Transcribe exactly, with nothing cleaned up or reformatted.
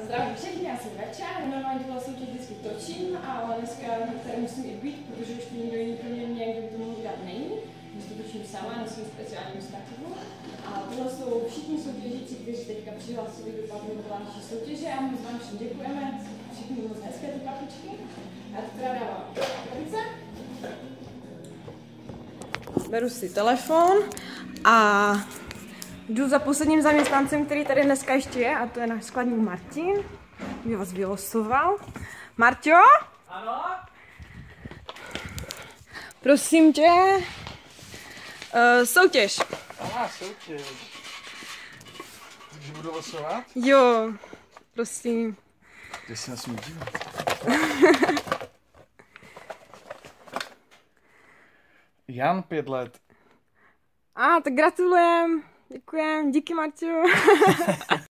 Zdravím všechny, já jsem Veča, normálně tohle soutěž vždycky točím, ale dneska tady musím i být, protože už tu nikdo jiný kromě mě, kdo by to mohl dělat není. Když to točím sama na svým speciálním stativu. A tohle jsou všichni soutěžící, kteří teďka přihlásili do naší soutěže a my vám všem děkujeme. Všichni moc hezké ty kapičky. A teď teda dávám kapice. Beru si telefon a jdu za posledním zaměstnancem, který tady dneska ještě je, a to je náš skladník Martin. Mě vás vylosoval. Marťo? Ano? Prosím tě. Uh, soutěž. Aha, soutěž. Takže budu losovat? Jo, prosím. Kde se nesmí dívat? Jan, pět let. A, ah, tak gratulujem. Děkujem, díky Marťo.